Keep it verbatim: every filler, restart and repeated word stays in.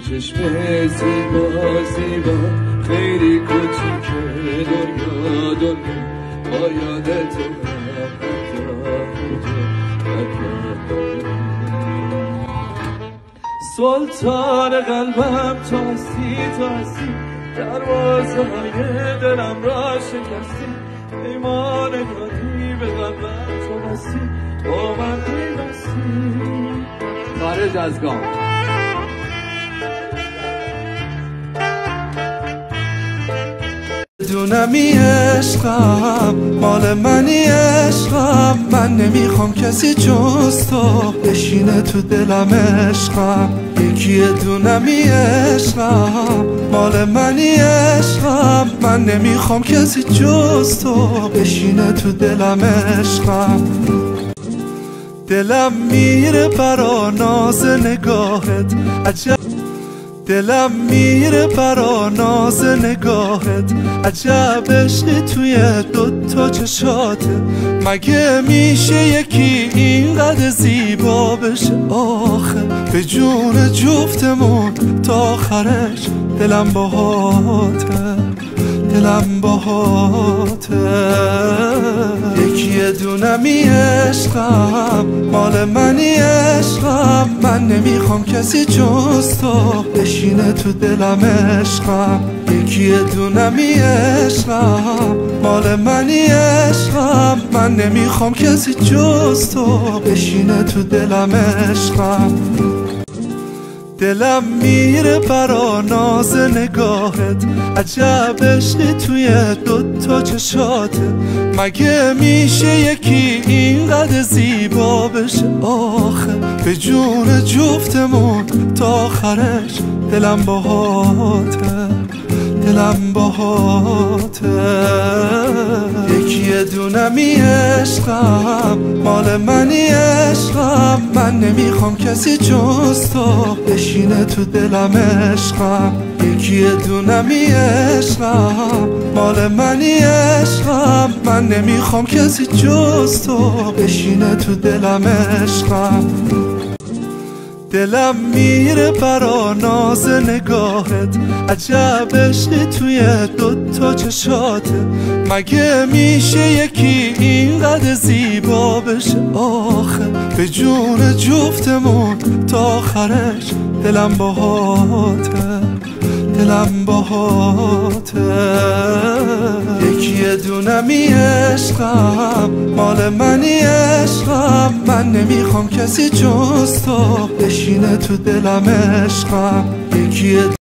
چشم زیبا زیبا خیلی کوچیکه دنیا دنیا با یاد تو سلطان قلبم تو هستی تو هستی دروازه های دلم را شکستی ایمان دادی به قلبم تو هستی با من پیوستی خارج از گام دونمی عشقم مال منی عشقم من نمیخوام کسی جز تو بشینه تو دلم عشقم یکی دونمی عشقم مال منی عشقم من نمیخوام کسی جز تو بشینه تو دلم عشقم دلم میره برا ناز نگاهت عجب دلم میره برا ناز نگاهت عجب عشقی توی دوتا چشاته مگه میشه یکی اینقدر زیبا بشه آخه به جون جفتمون تا آخرش دلم باهاته دلم باهاته یکی دونمی عشقم مال منی عشقم من نمیخوام کسی جز تو بشینه تو دلم عشقم یکی دونمی عشقم مال منی عشقم من نمیخوام کسی جز تو بشینه تو دلم عشقم دلم میره برا ناز نگاهت عجب عشقی توی دوتا چشاته مگه میشه یکی اینقدر زیبا بشه آخه به جون جفتمون تا آخرش دلم باهاته دلم باهاته یکی دونمی عشقم مال منی عشقم من نمیخوام کسی جز تو بشینه تو دلم عشقم یکی دونمی عشقم مال منی عشقم من نمیخوام کسی جز تو بشینه تو دلم عشقم دلم میره برا ناز نگاهت عجب عشقی توی دوتا چشاته مگه میشه یکی اینقدر زیبا بشه آخه به جون جفتمون تا آخرش دلم باهاته دلم باهاته یکی دونمی عشقم مال منی عشقم من نمیخوام کسی جز تو بشینه تو دلم عشقم یکی